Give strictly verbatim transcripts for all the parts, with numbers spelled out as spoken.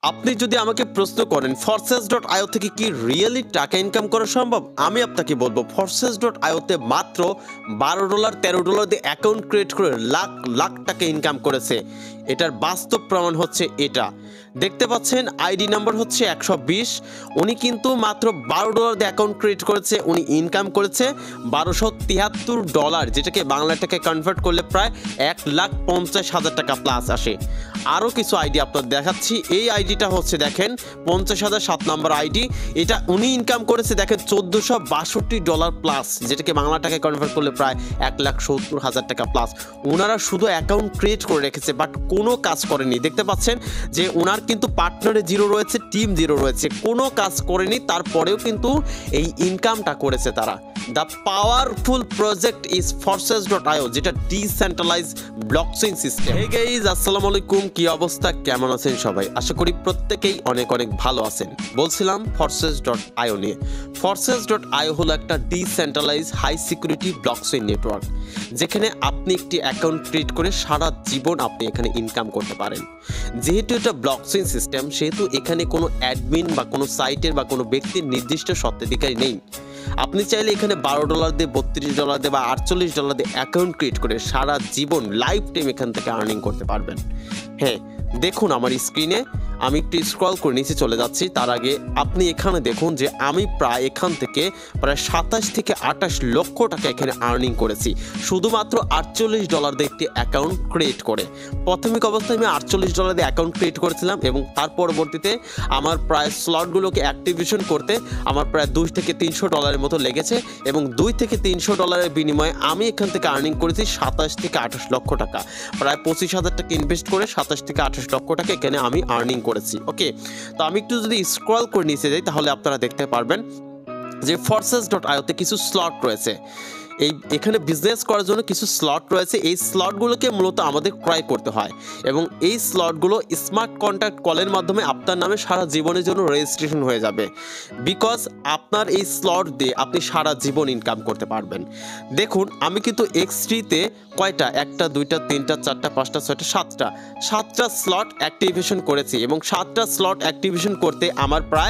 আপনি যদি আমাকে প্রশ্ন করেন ফরসেজ ডট আইও থেকে কি রিয়েলি টাকা ইনকাম করা সম্ভব, আমি আপনাকে বলবো ফরসেজ ডট আইওতে মাত্র বারো ডলার তেরো ডলার দিয়ে অ্যাকাউন্ট ক্রিয়েট করে লাখ লাখ টাকা ইনকাম করেছে। এটার বাস্তব প্রমাণ হচ্ছে এটা। দেখতে পাচ্ছেন আইডি নাম্বার হচ্ছে একশো বিশ। উনি কিন্তু মাত্র বারো ডলার দিয়ে অ্যাকাউন্ট ক্রিয়েট করেছে, উনি ইনকাম করেছে বারোশো তিয়াত্তর ডলার, যেটাকে বাংলা টাকায় কনভার্ট করলে প্রায় এক লাখ পঞ্চাশ হাজার টাকা প্লাস আসে। আরও কিছু আইডি আপনার দেখাচ্ছি। এই আইডিটা হচ্ছে দেখেন পঞ্চাশ হাজার সাত নম্বর আইডি। এটা উনি ইনকাম করেছে দেখেন চোদ্দোশো বাষট্টি ডলার প্লাস, যেটাকে বাংলা টাকায় কনভার্ট করলে প্রায় এক লাখ সত্তর হাজার টাকা প্লাস। ওনারা শুধু অ্যাকাউন্ট ক্রিয়েট করে রেখেছে বাট কোনো কাজ করেনি। দেখতে পাচ্ছেন যে ওনার কিন্তু পার্টনারে জিরো রয়েছে, টিম জিরো রয়েছে, কোনো কাজ করেনি, তারপরেও কিন্তু এই ইনকামটা করেছে তারা। The powerful project is Forsage dot IO, যেটা decentralize blockchain system. Hey guys, আসসালামু আলাইকুম, কি অবস্থা, কেমন আছেন সবাই? আশা করি প্রত্যেকেই অনেক অনেক ভালো আছেন। বলছিলাম ফরসেজ ডট আইও নিয়ে। ফরসেজ ডট আইও হলো একটা decentralize high security blockchain network, যেখানে আপনি একটি অ্যাকাউন্ট ক্রিয়েট করে সারা জীবন আপনি এখানে ইনকাম করতে পারেন। যেহেতু এটা ব্লকচেইন সিস্টেম, সেহেতু এখানে কোনো অ্যাডমিন বা কোনো সাইটের বা কোনো ব্যক্তির নির্দিষ্ট স্বত্বাধিকারী নেই। আপনি চাইলে এখানে বারো ডলার দিয়ে বত্রিশ ডলার দিয়ে বা আটচল্লিশ ডলার দিয়ে অ্যাকাউন্ট ক্রিয়েট করে সারা জীবন লাইফ টাইম এখান থেকে আর্নিং করতে পারবেন। হ্যাঁ, দেখুন আমার স্ক্রিনে আমি একটু স্ক্রল করে নিচে চলে যাচ্ছি। তার আগে আপনি এখানে দেখুন যে আমি প্রায় এখান থেকে প্রায় সাতাশ থেকে আঠাশ লক্ষ টাকা এখানে আর্নিং করেছি শুধুমাত্র আটচল্লিশ ডলার দিয়ে একটি অ্যাকাউন্ট ক্রিয়েট করে। প্রাথমিক অবস্থায় আমি আটচল্লিশ ডলার দিয়ে অ্যাকাউন্ট ক্রিয়েট করেছিলাম এবং তার পরবর্তীতে আমার প্রায় স্লটগুলোকে অ্যাক্টিভেশন করতে আমার প্রায় দুই থেকে তিনশো ডলারের মতো লেগেছে এবং দুই থেকে তিনশো ডলারের বিনিময়ে আমি এখান থেকে আর্নিং করেছি সাতাশ থেকে আঠাশ লক্ষ টাকা। প্রায় পঁচিশ হাজার টাকা ইনভেস্ট করে সাতাশ থেকে আঠাশ লক্ষ টাকা এখানে আমি আর্নিং করেছি। ওকে, তো আমি একটু যদি স্ক্রল করে নিচে যাই তাহলে আপনারা দেখতে পারবেন যে ফরসেজ ডট আইওতে কিছু স্লট রয়েছে। এই এখানে বিজনেস করার জন্য কিছু স্লট রয়েছে। এই স্লটগুলোকে মূলত আমাদের ক্রয় করতে হয় এবং এই স্লটগুলো স্মার্ট কন্ট্যাক্ট কলের মাধ্যমে আপনার নামে সারা জীবনের জন্য রেজিস্ট্রেশন হয়ে যাবে। বিকজ আপনার এই স্লট দিয়ে আপনি সারা জীবন ইনকাম করতে পারবেন। দেখুন আমি কিন্তু এক্স থ্রিতে কয়টা, একটা দুইটা তিনটা চারটা পাঁচটা ছয়টা সাতটা সাতটা স্লট অ্যাক্টিভেশন করেছি এবং সাতটা স্লট অ্যাক্টিভেশন করতে আমার প্রায়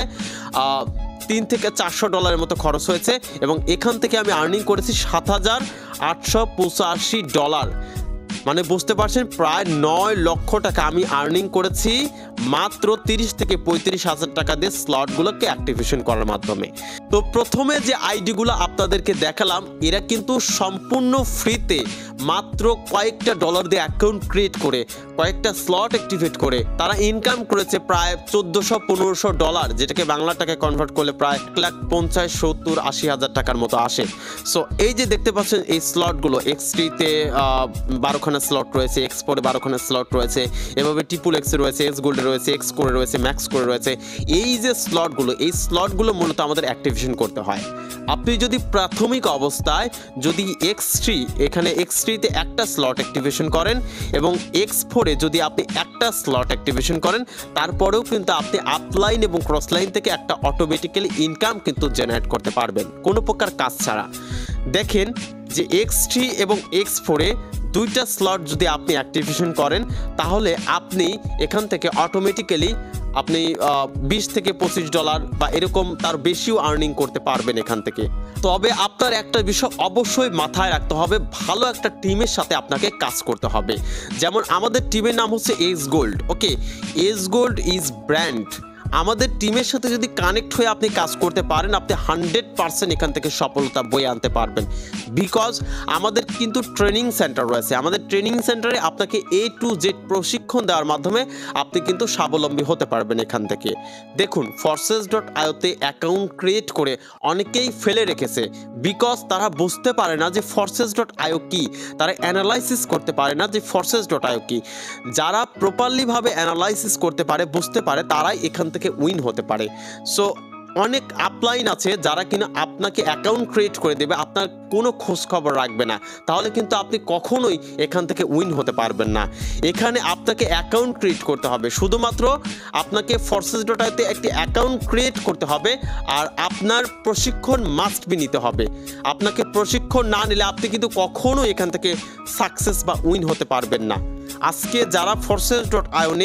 তিন থেকে চারশো ডলারের মতো খরচ হয়েছে এবং এখান থেকে আমি আর্নিং করেছি সাত হাজার আটশো পঁচাশি ডলার। মানে বুঝতে পারছেন প্রায় নয় লক্ষ টাকা আমি আর্নিং করেছি মাত্র তিরিশ থেকে পঁয়ত্রিশ হাজার টাকা দিয়ে স্লটগুলোকে অ্যাক্টিভেশন করার মাধ্যমে। তো প্রথমে যে আইডিগুলো আপনাদেরকে দেখালাম এরা কিন্তু সম্পূর্ণ ফ্রিতে মাত্র কয়েকটা ডলার দিয়ে অ্যাকাউন্ট ক্রিয়েট করে কয়েকটা স্লট অ্যাক্টিভেট করে তারা ইনকাম করেছে প্রায় চোদ্দোশো পনেরোশো ডলার, যেটাকে বাংলা টাকায় কনভার্ট করলে প্রায় এক লাখ পঞ্চাশ সত্তর আশি হাজার টাকার মতো আসে। সো এই যে দেখতে পাচ্ছেন এই স্লটগুলো এক্স থ্রিতে বারোখানা স্লট রয়েছে, এক্স ফোরে বারোখানা স্লট রয়েছে, এভাবে ট্রিপল এক্সে রয়েছে, এক্স গোল্ডে রয়েছে, এক্স কোরে রয়েছে, ম্যাক্স কোরে রয়েছে। এই যে স্লটগুলো এই স্লটগুলো মূলত আমাদের অ্যাক্টিভেশন করতে হয়। আপনি যদি প্রাথমিক অবস্থায় যদি এক্স থ্রি এখানে এক্স থ্রিতে একটা স্লট অ্যাক্টিভেশন করেন এবং এক্স ফোরে যদি আপনি একটা স্লট অ্যাক্টিভেশন করেন তারপরেও কিন্তু আপনি আপলাইন এবং ক্রসলাইন থেকে একটা অটোমেটিক্যালি ইনকাম কিন্তু জেনারেট করতে পারবেন কোনো প্রকার কাজ ছাড়া। দেখেন যে এক্স থ্রি এবং এক্স ফোরে দুইটা স্লট যদি আপনি অ্যাক্টিভেশন করেন তাহলে আপনি এখান থেকে অটোমেটিক্যালি আপনি বিশ থেকে পঁচিশ ডলার বা এরকম তার বেশিও আর্নিং করতে পারবেন এখান থেকে। তবে আপনার একটা বিষয় অবশ্যই মাথায় রাখতে হবে, ভালো একটা টিমের সাথে আপনাকে কাজ করতে হবে। যেমন আমাদের টিমের নাম হচ্ছে S Gold. Okay, S Gold is brand. আমাদের টিমের সাথে যদি কানেক্ট হয়ে আপনি কাজ করতে পারেন আপনি হান্ড্রেড পার্সেন্ট এখান থেকে সফলতা বয়ে আনতে পারবেন। বিকজ আমাদের কিন্তু ট্রেনিং সেন্টার রয়েছে। আমাদের ট্রেনিং সেন্টারে আপনাকে এ টু জেড প্রশিক্ষণ দেওয়ার মাধ্যমে আপনি কিন্তু স্বাবলম্বী হতে পারবেন এখান থেকে। দেখুন ফরসেজ ডট আইওতে অ্যাকাউন্ট ক্রিয়েট করে অনেকেই ফেলে রেখেছে বিকজ তারা বুঝতে পারে না যে ফরসেজ ডট আইও কি, তারা অ্যানালাইসিস করতে পারে না যে ফরসেজ ডট আইও কি। যারা প্রপারলিভাবে অ্যানালাইসিস করতে পারে বুঝতে পারে তারাই এখান থেকে উইন হতে পারে। সো অনেক আপলাইন আছে যারা কিনা আপনাকে অ্যাকাউন্ট ক্রিয়েট করে দেবে, আপনার কোনো খোঁজ খবর রাখবে না, তাহলে কিন্তু আপনি কখনোই এখান থেকে উইন হতে পারবেন না। এখানে আপনাকে অ্যাকাউন্ট ক্রিয়েট করতে হবে, শুধুমাত্র আপনাকে ফরসেজ ডট আইওতে একটি অ্যাকাউন্ট ক্রিয়েট করতে হবে আর আপনার প্রশিক্ষণ মাস্ট বি নিতে হবে। আপনাকে প্রশিক্ষণ না নিলে আপনি কিন্তু কখনোই এখান থেকে সাকসেস বা উইন হতে পারবেন না। আজকে যারা ফরসেজ ডট আইও নিয়ে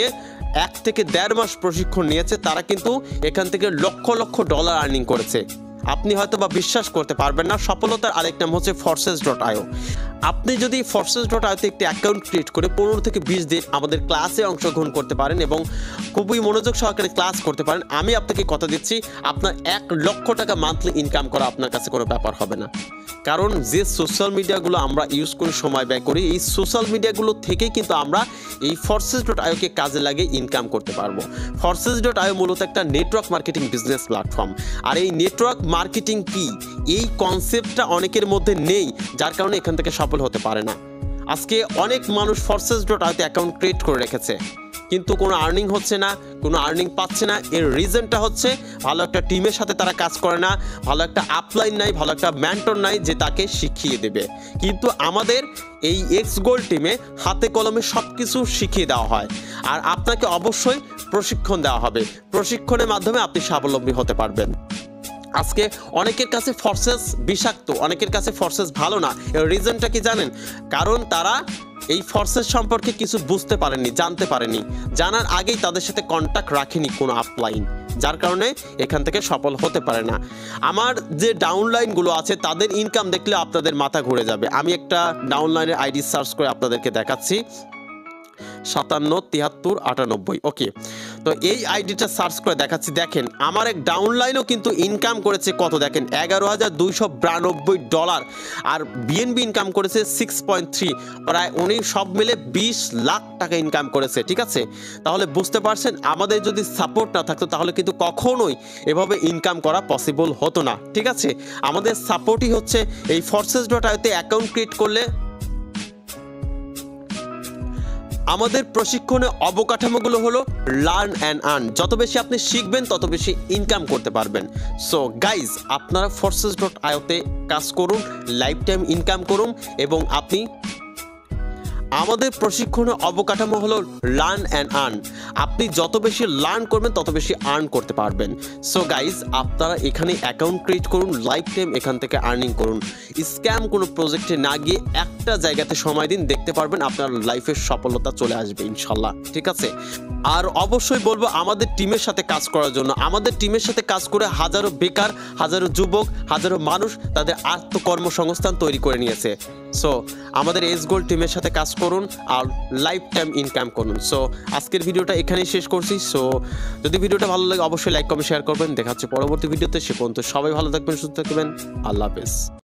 এক থেকে দেড় মাস প্রশিক্ষণ নিয়েছে, তারা কিন্তু এখান থেকে লক্ষ লক্ষ ডলার আর্নিং করেছে। আপনি হয়তো বা বিশ্বাস করতে পারবেন না, সফলতার আরেক নাম হচ্ছে ফরসেজ ডট আইও। আপনি যদি ফরসেজ ডট আইওতে একটি অ্যাকাউন্ট ক্রিয়েট করে পনেরো থেকে বিশ দিন আমাদের ক্লাসে অংশগ্রহণ করতে পারেন এবং খুবই মনোযোগ সহকারে ক্লাস করতে পারেন, আমি আপনাকে কথা দিচ্ছি আপনার এক লক্ষ টাকা মান্থলি ইনকাম করা আপনার কাছে কোনো ব্যাপার হবে না। কারণ যে সোশ্যাল মিডিয়াগুলো আমরা ইউজ করে সময় ব্যয় করি, এই সোশ্যাল মিডিয়াগুলো থেকেই কিন্তু আমরা এই ফরসেজ ডট আইওকে কাজে লাগিয়ে ইনকাম করতে পারবো। ফরসেজ ডট আইও মূলত একটা নেটওয়ার্ক মার্কেটিং বিজনেস প্ল্যাটফর্ম। আর এই নেটওয়ার্ক মার্কেটিং কি, এই কনসেপ্টটা অনেকের মধ্যে নেই, যার কারণে এখান থেকে সফল হতে পারে না। আজকে অনেক মানুষ ফরসেজ ডট আইওতে অ্যাকাউন্ট ক্রিয়েট করে রেখেছে, কিন্তু কোনো আর্নিং হচ্ছে না, কোনো আর্নিং পাচ্ছে না। এর রিজনটা হচ্ছে ভালো একটা টিমের সাথে তারা কাজ করে না, ভালো একটা আপলাইন নাই, ভালো একটা মেন্টর নাই যে তাকে শিখিয়ে দেবে। কিন্তু আমাদের এই এক্স গোল্ড টিমে হাতে কলমে সব কিছু শিখিয়ে দেওয়া হয়, আর আপনাকে অবশ্যই প্রশিক্ষণ দেওয়া হবে। প্রশিক্ষণের মাধ্যমে আপনি স্বাবলম্বী হতে পারবেন। আজকে অনেকের কাছে ফরসেজ বিষাক্ত, অনেকের কাছে ফরসেজ ভালো না। এর রিজনটা কি জানেন? কারণ তারা এই ফরসেজ সম্পর্কে কিছু বুঝতে পারেনি, জানতে পারেনি, জানার আগেই তাদের সাথে কন্ট্যাক্ট রাখেনি কোনো আপলাইন, যার কারণে এখান থেকে সফল হতে পারে না। আমার যে ডাউনলাইনগুলো আছে তাদের ইনকাম দেখলে আপনাদের মাথা ঘুরে যাবে। আমি একটা ডাউনলাইনের আইডি সার্চ করে আপনাদেরকে দেখাচ্ছি, সাতান্ন তিয়াত্তর আটানব্বই। ওকে, তো এই আইডিটা সার্চ করে দেখাচ্ছি। দেখেন আমার এক ডাউনলাইনও কিন্তু ইনকাম করেছে কত, দেখেন এগারো হাজার দুইশো বিরানব্বই ডলার, আর বিএনবি ইনকাম করেছে সিক্স পয়েন্ট থ্রি, প্রায় উনি সব মিলে বিশ লাখ টাকা ইনকাম করেছে। ঠিক আছে, তাহলে বুঝতে পারছেন আমাদের যদি সাপোর্ট না থাকতো তাহলে কিন্তু কখনোই এভাবে ইনকাম করা পসিবল হতো না। ঠিক আছে, আমাদের সাপোর্টই হচ্ছে এই ফরসেজ ডট আইওতে অ্যাকাউন্ট ক্রিয়েট করলে আমাদের প্রশিক্ষণে অবকাঠামোগুলো হলো লার্ন অ্যান্ড আর্ন। যত বেশি আপনি শিখবেন তত বেশি ইনকাম করতে পারবেন। সো গাইজ, আপনারা ফরসেজ ডট আইওতে কাজ করুন, লাইফ টাইম ইনকাম করুন, এবং আপনি আমাদের প্রশিক্ষণের অবকাঠামো হলো লার্ন অ্যান্ড আর্ন। আপনি যত বেশি লার্ন করবেন তত বেশি আর্ন করতে পারবেন। সো গাইজ, আপনারা এখানে অ্যাকাউন্ট ক্রিয়েট করুন, লাইফ টাইম এখান থেকে আর্নিং করুন। স্ক্যাম কোনো প্রজেক্টে না গিয়ে একটা জায়গাতে সময় দিন, দেখতে পারবেন আপনার লাইফের সফলতা চলে আসবে ইনশাল্লাহ। ঠিক আছে, আর অবশ্যই বলবো আমাদের টিমের সাথে কাজ করার জন্য। আমাদের টিমের সাথে কাজ করে হাজারো বেকার, হাজারো যুবক, হাজারো মানুষ তাদের আত্মকর্মসংস্থান তৈরি করে নিয়েছে। সো আমাদের এস গোল্ড টিমের সাথে কাজ করুন আর লাইফ টাইম ইনকাম করুন। সো আজকের ভিডিওটা এখানেই শেষ করছি। সো যদি ভিডিওটা ভালো লাগে অবশ্যই লাইক কমেন্ট শেয়ার করবেন। দেখা হচ্ছে পরবর্তী ভিডিওতে। সে পর্যন্ত সবাই ভালো থাকবেন, সুস্থ থাকবেন। আল্লাহ হাফেজ।